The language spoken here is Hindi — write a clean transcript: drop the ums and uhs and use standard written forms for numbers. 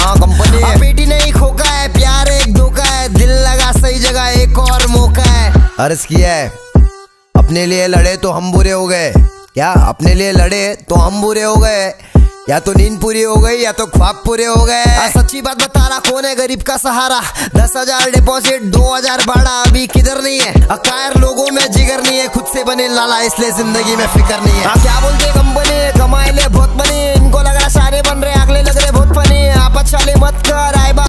हाँ कंपनी है। बेटी नहीं खोका है, प्यार एक धोखा है, दिल लगा सही जगह एक और मौका है। अर्ज किया है अपने लिए लड़े तो हम बुरे हो गए, क्या अपने लिए लड़े तो हम बुरे हो गए, या तो नींद पूरी हो गई या तो ख्वाब पूरे हो गए। सच्ची बात बता रहा, कौन है गरीब का सहारा? 10,000 डिपॉजिट 2,000 भाड़ा, अभी किधर नहीं है। अकायर लोगों में जिगर नहीं है, खुद से बने लाला इसलिए जिंदगी में फिक्र नहीं है। क्या बोलते कंपनी कमाए ले बहुत बनी, इनको लग रहा सारे बन रहे, अगले लग रहे बहुत फनी। आप अच्छा ले मत कर आए